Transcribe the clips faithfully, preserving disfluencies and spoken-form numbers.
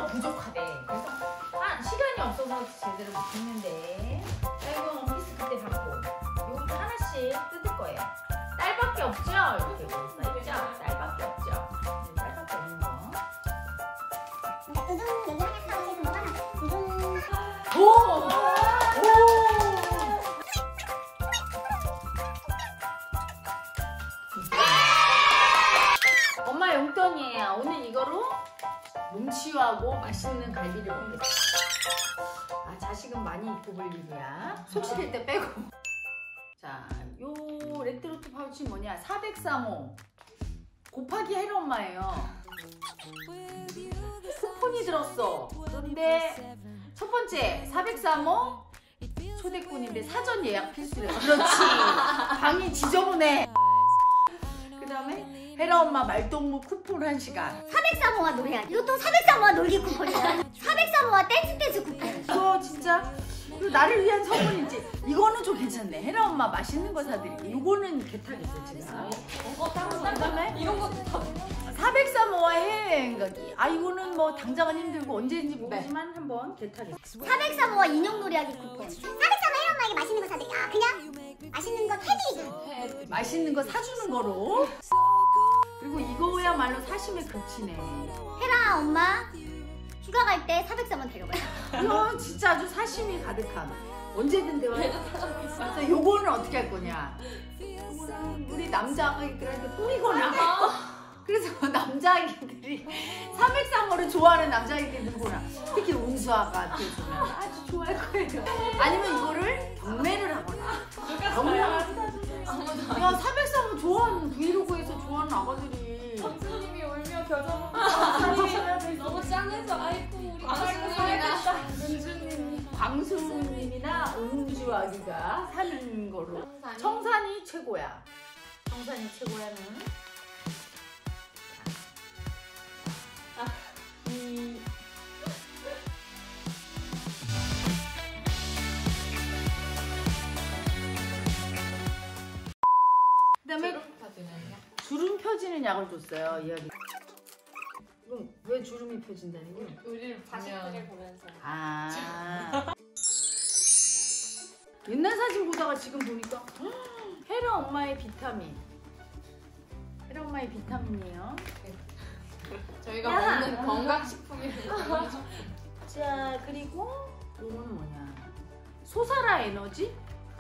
부족하대. 그래서 아, 시간이 없어서 제대로 못 했는데. 자, 이거 원피스 그때 받고 이거 하나씩 뜯을 거예요. 딸밖에 없죠? 이렇게 써있죠? 딸밖에 없죠? 네, 딸밖에 없는 거. 그러니까 우동 얘기 하나 하시는 거가 우동. 오! 오! 엄마 용돈이에요. 오늘 이거로 뭉치하고 맛있는 갈비를 먹겠다. 아, 자식은 많이 입고 볼 일이야. 속 시킬 때 빼고. 자, 요 레트로트 파우치 뭐냐? 사백삼 호 곱하기 혜라 엄마예요. 쿠폰이 들었어. 그런데 첫 번째 사백삼 호 초대권인데 사전 예약 필수래. 그렇지. 방이 지저분해. 그 다음에 혜라 엄마 말동무 쿠폰 한 시간. 사백삼 호와 노래야. 이것도 사백삼 호와 놀기 쿠폰이야. 사백삼 호와 댄스 댄스 쿠폰. 이거 진짜 이거 나를 위한 선물인지. 이거는 좀 괜찮네. 혜라 엄마 맛있는 거 사드릴게. 이거는 개타겠어 제가. 어, 다른 그다음에 이런 것도 다. 사백삼 호와 해외여행 가기. 아, 이거는 뭐 당장은 힘들고 언제든지 모르지만 한번 개타겠어. 사백삼 호와 인형 놀이하기 쿠폰. 사백삼 호 혜라 엄마에게 맛있는 거 사드릴게. 아, 그냥 맛있는 거 해드리기. 맛있는 거 사주는 거로. 그리고 이거야말로 사심의 극치네. 혜라 엄마 휴가 갈 때 사백삼 원 데려가요. 이거 진짜 아주 사심이 가득한. 언제든 대화해. 그래서 요거는 어떻게 할 거냐. 요거는 우리 남자아기들한테 뿌리거나. 그래서 남자아기들이 사백삼 호를 좋아하는 남자아기들이 누구나 특히 운수아가한테 주면 아주 좋아할 거예요. 아니면 이거를 경매를 하거나. 경매. 야, 사백삼 호 좋아하는 브이로그에서 좋아하는 아가들이. 광수님이 울며 겨자먹고 너무 짠해서 아이고 우리 광수님이나 은주님이 광수님이나 은주아기가 사는 거로. 청산이? 청산이 최고야. 청산이 최고야는 아, 이 그다음에 주름 펴지는 약을 줬어요. 이야기. 그럼 왜 주름이 펴진다는 거야? 우리를 자식들을 보면서. 아. 옛날 사진 보다가 지금 보니까 혜라 엄마의 비타민. 혜라 엄마의 비타민이에요. 저희가 야. 먹는 건강식품이에요. 자, 그리고 이거는 뭐냐? 소사라 에너지?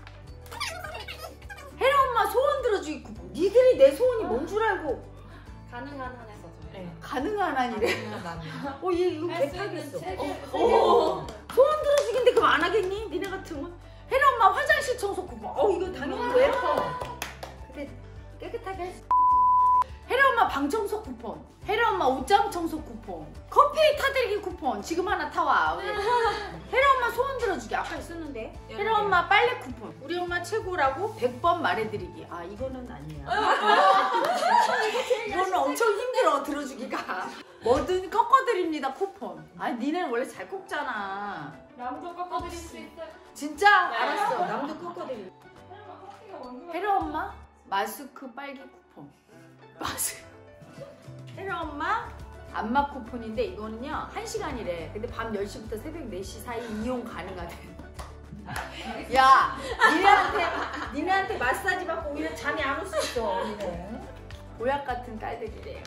혜라 엄마 소원 들어주기 쿠폰. 니들이 내 소원이 뭔 줄 알고. 가능한 한에서 저희. 네. 가능한 한이래. 가능한 한. 어, 얘 이거 할수 개타겠어. 있는 최대. 어, 어. 소원 들어주기인데 그럼 안 하겠니? 니네 같으면? 혜라 엄마 화장실 청소 쿠폰. 어, 이거 당연한 거예요. 근데 깨끗하게 할 수. 혜라 엄마 방 청소 쿠폰. 혜라 엄마 옷장 청소 쿠폰. 커피 타드리기 쿠폰. 지금 하나 타와. 우리. 혜라 엄마 소원 들어주기. 아까 있었는데. 혜라 엄마 빨래 쿠폰. 우리 엄마 최고라고 백 번 말해드리기. 아, 이거는 아니야. 이거는 엄청 힘들어 들어주기가. 뭐든 꺾어드립니다 쿠폰. 아니, 니네는 원래 잘 꺾잖아. 남도 꺾어드릴 수 있어요. 진짜? 알았어. 남도 꺾어드릴게. 혜라 커피가 원금. 혜라 엄마 마스크 빨기 쿠폰. 마스크. 혜라 엄마 안마 쿠폰인데 이거는요 한 시간이래. 근데 밤 열 시부터 새벽 네 시 사이 이용 가능하대. 야, 니네한테 니네한테 마사지 받고 오히려 잠이 안 올 수 있어. 니네. 보약 같은 딸들이래요.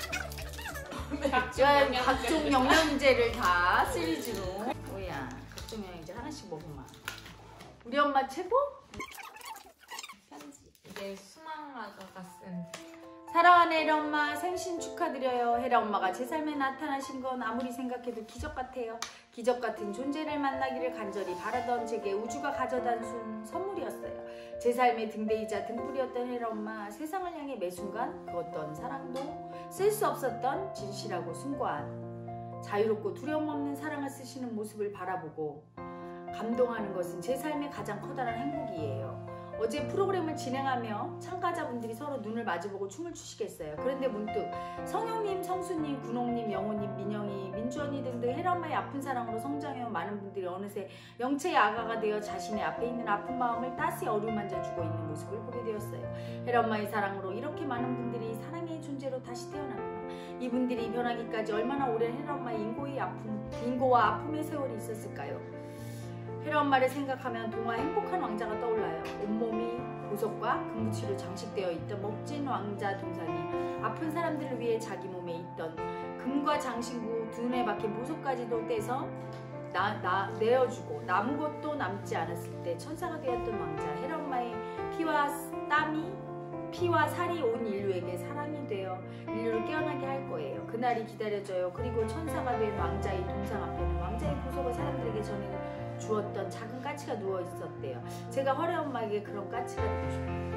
야, 각종 영양제를 다 시리즈로. 뭐야, 각종 영양제 하나씩 먹으면. 우리 엄마 최고? 편지. 이게 수망라저가 쓴. 사랑하는 혜라 엄마 생신 축하드려요. 혜라 엄마가 제 삶에 나타나신 건 아무리 생각해도 기적 같아요. 기적 같은 존재를 만나기를 간절히 바라던 제게 우주가 가져다 준 선물이었어요. 제 삶의 등대이자 등불이었던 혜라 엄마. 세상을 향해 매 순간 그 어떤 사랑도 쓸 수 없었던 진실하고 숭고한 자유롭고 두려움 없는 사랑을 쓰시는 모습을 바라보고 감동하는 것은 제 삶의 가장 커다란 행복이에요. 어제 프로그램을 진행하며 참가자분들이 서로 눈을 마주보고 춤을 추시겠어요. 그런데 문득 성형님, 성수님, 군옥님, 영호님, 민영이, 민주언니 등등 혜라엄마의 아픈 사랑으로 성장해온 많은 분들이 어느새 영체의 아가가 되어 자신의 앞에 있는 아픈 마음을 따스히 어루만져주고 있는 모습을 보게 되었어요. 혜라엄마의 사랑으로 이렇게 많은 분들이 사랑의 존재로 다시 태어났구나. 이분들이 변하기까지 얼마나 오랜 혜라엄마의 인고의 아픔, 인고와 아픔의 세월이 있었을까요? 혜라엄마를 생각하면 동화 행복한 왕자가 떠올라요. 온몸이 보석과 금붙이로 장식되어 있던 멋진 왕자 동상이 아픈 사람들을 위해 자기 몸에 있던 금과 장신구 눈에 박힌 보석까지도 떼서 나, 나, 내어주고 남은 것도 남지 않았을 때 천사가 되었던 왕자 혜라엄마의 피와 땀이 피와 살이 온 인류에게 사랑이 되어 인류를 깨어나게 할 거예요. 그날이 기다려져요. 그리고 천사가 된 왕자의 동상 앞에는 왕자의 보석을 사람들에게 전해 주었던 작은 까치가 누워 있었대요. 제가 혜라엄마에게 그런 까치가 되고 싶어요.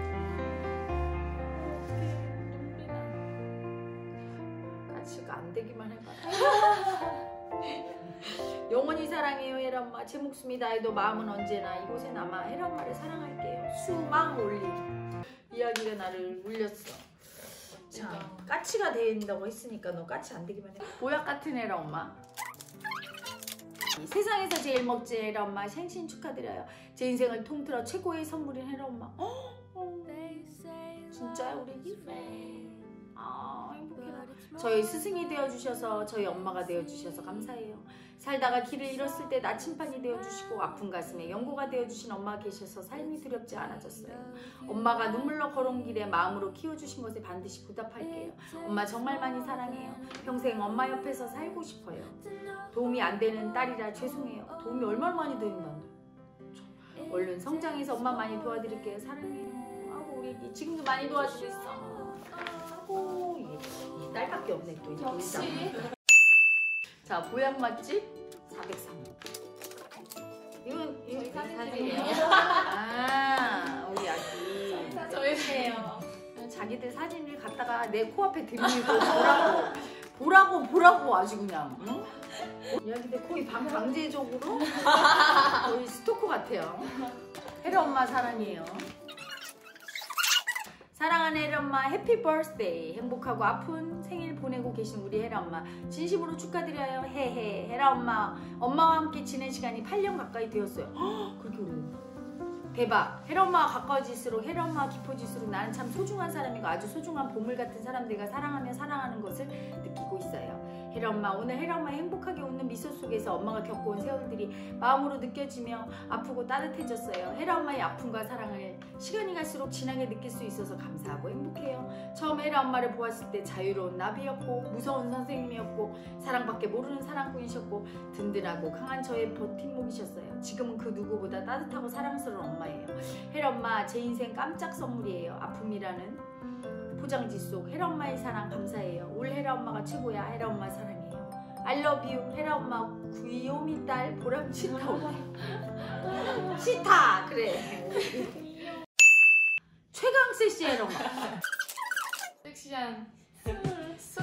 까치가 안 되기만 해봐요. 영원히 사랑해요 혜라엄마. 제 목숨이 다해도 마음은 언제나 이곳에 남아 혜라엄마를 사랑할게요. 수망 올림. 이야기가 나를 울렸어. 자, 까치가 된다고 했으니까 너 까치 안 되기만 해. 보약 같은 혜라엄마. 세상에서 제일 멋진 혜라엄마 생신 축하드려요. 제 인생을 통틀어 최고의 선물인 혜라엄마. 어? 어. 진짜요 우리 애기? 아 행복해라. 저희 스승이 되어주셔서 저희 엄마가 되어주셔서 감사해요. 살다가 길을 잃었을 때 나침반이 되어주시고 아픈 가슴에 연고가 되어주신 엄마가 계셔서 삶이 두렵지 않아졌어요. 엄마가 눈물로 걸어온 길에 마음으로 키워주신 것에 반드시 보답할게요. 엄마 정말 많이 사랑해요. 평생 엄마 옆에서 살고 싶어요. 도움이 안 되는 딸이라 죄송해요. 도움이 얼마나 많이 되는데 얼른 성장해서 엄마 많이 도와드릴게요. 사랑해요. 아고 우리 애기 지금도 많이 도와주고 있어. 아고 이 딸밖에 없네 또. 역시. 자 보약 맛집 사백삼 호. 이건 이건 사진들이에요. 아 우리 아기. 저희예요. 자기들 사진을 갖다가 내 코앞에 들이고 보라고 보라고 보라고 아주 그냥. 응? 이야기들 거의 방 강제적으로 거의 스토커 같아요. 혜라엄마 사랑해요. 사랑하는 혜라엄마 해피 버스데이. 행복하고 아픈 생일 보내고 계신 우리 혜라엄마 진심으로 축하드려요. 헤헤. 혜라엄마 엄마와 함께 지낸 시간이 팔 년 가까이 되었어요. 허, 그렇게 오래요. 대박. 혜라엄마가 가까워질수록 혜라엄마가 깊어질수록 나는 참 소중한 사람이고 아주 소중한 보물 같은 사람들과 사랑하며 사랑하는 것을 느끼고 있어요. 혜라엄마 오늘 혜라엄마 행복하게 웃는 미소 속에서 엄마가 겪어온 세월들이 마음으로 느껴지며 아프고 따뜻해졌어요. 혜라엄마의 아픔과 사랑을 시간이 갈수록 진하게 느낄 수 있어서 감사하고 행복해요. 처음 혜라엄마를 보았을 때 자유로운 나비였고 무서운 선생님이었고 사랑밖에 모르는 사랑꾼이셨고 든든하고 강한 저의 버팀목이셨어요. 지금은 그 누구보다 따뜻하고 사랑스러운 엄마예요. 혜라엄마 제 인생 깜짝 선물이에요. 아픔이라는 포장지 속 혜라엄마의 사랑 감사해요. 올 혜라엄마가 최고야. 혜라엄마 사랑해요. I love you. 혜라엄마 귀요미 딸 보람 치타. 치타 그래. 최강세 씨 혜라엄마. 섹시한 술.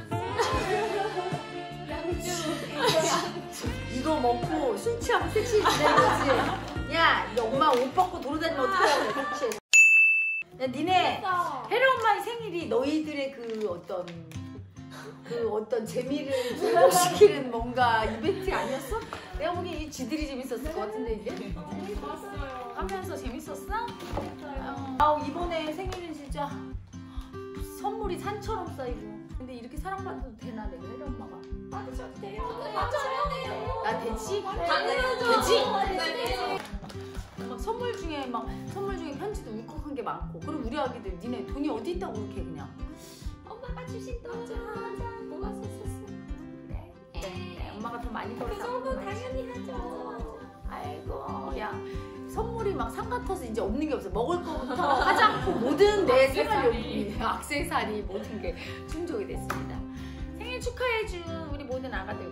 양주. 이거 먹고 술 취하면 섹시해지는 거지. 야, 너 엄마 옷 벗고 돌아다니면 어떡하라고 섹시해. 야, 니네 혜라엄마의 생일이 너희들의 그 어떤 그 어떤 재미를 불러시키는 뭔가 이벤트 아니었어? 내가 보기엔 이 지들이 재밌었을 것 같은데 이제? 좋았어요. 하면서 재밌었어? 아우 이번에 생일은 진짜 선물이 산처럼 쌓이고. 근데 이렇게 사랑받아도 되나 내가 혜라엄마가? 받으셔도 돼요. 맞아야 돼요. 나 되지? 당연하죠. 되지? 막 선물 중에 막 선물 중에 편지도 울컥한 게 많고. 그럼 우리 아기들 니네 돈이 어디 있다고 그렇게 그냥 엄마가 주신 거죠. 맞아. 뭐가 썼었어. 그래. 네, 엄마가 더 많이 그 벌어서 정도 당연히 하죠. 아이고 야 선물이 막 상 같아서 이제 없는 게 없어. 먹을 거부터 화장품 모든 내 생활용품이 액세서리 모든 게 충족이 됐습니다. 생일 축하해준 우리 모든 아가들